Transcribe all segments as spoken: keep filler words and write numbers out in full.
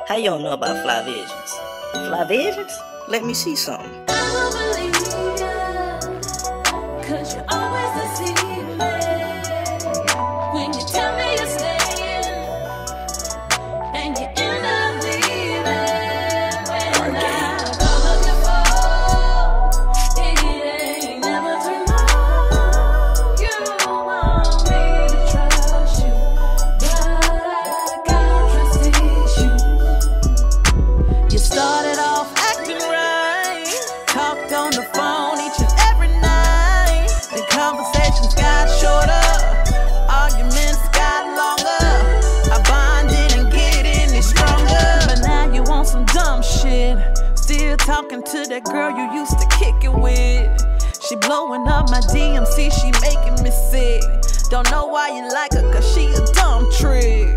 How you don't know about FlyVisions? FlyVisions? Let me see something. I don't believe ya, cause you always deceive me. When you tell me you're staying, and you end up leaving. When I call up your phone, it ain't never turned on. You want me to trust you, but I can't trust issues. You started off acting right, talked on the phone each and every night. The conversations got shorter, arguments got longer. Our bond didn't get any stronger, but now you want some dumb shit. Still talking to that girl you used to kick it with. She blowing up my D M C, she making me sick. Don't know why you like her, cause she a dumb trick.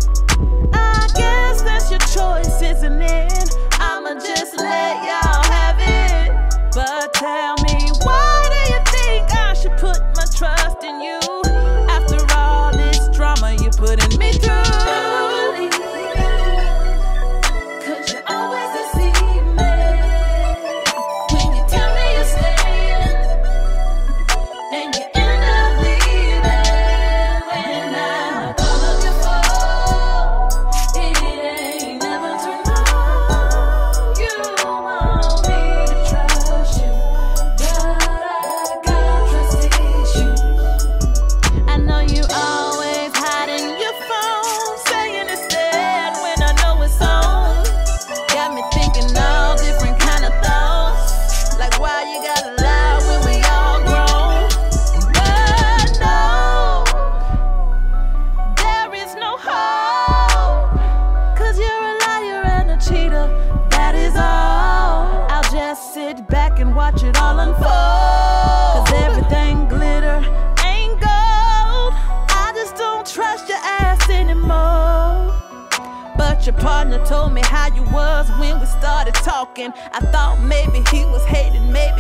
I guess that's your choice, isn't it? I'ma just let y'all have it. But tell me, why do you think I should put my trust in you? After all this drama you're putting me through. I don't believe it, cause you always deceive me. When you tell me you're staying, and you end up leaving. When I call up your phone, it ain't never turned on. You want me to trust you, but I got trust issues. I know you always hiding your phone, saying it's dead when I know it's on. Got me thinking all different kind of thoughts, like why you gotta lie when we all grown. But no, there is no hope, cause you're a liar and a cheater, that is all. I'll just sit back and watch it all unfold, cause everything glitter ain't gold. I just don't trust your ass anymore. But your partner told me how you was when we started talking. I thought maybe he was hating, maybe